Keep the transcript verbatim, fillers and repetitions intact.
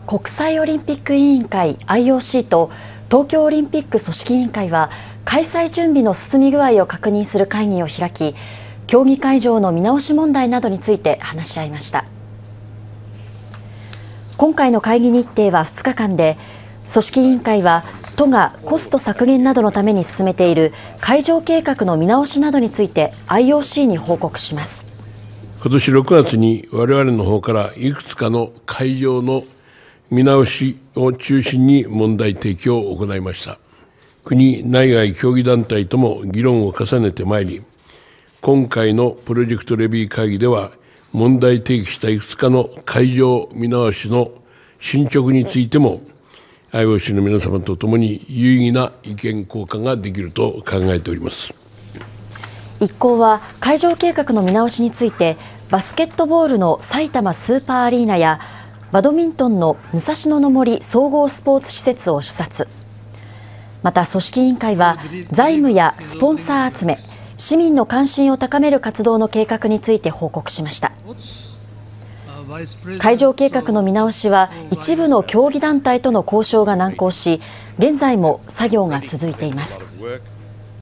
国際オリンピック委員会 アイオーシー と東京オリンピック組織委員会は開催準備の進み具合を確認する会議を開き、競技会場の見直し問題などについて話し合いました。今回の会議日程はふつかかんで、組織委員会は都がコスト削減などのために進めている会場計画の見直しなどについて アイオーシー に報告します。 今年ろくがつに我々の方からいくつかの会場の見直しを中心に問題提起を行いました。国内外競技団体とも議論を重ねてまいり、今回のプロジェクトレビュー会議では、問題提起したいくつかの会場見直しの進捗についても、アイオーシー の皆様とともに有意義な意見交換ができると考えております。 一行は会場計画の見直しについて、バスケットボールの埼玉スーパーアリーナやバドミントンの武蔵野の森総合スポーツ施設を視察。また組織委員会は財務やスポンサー集め、市民の関心を高める活動の計画について報告しました。会場計画の見直しは一部の競技団体との交渉が難航し、現在も作業が続いています。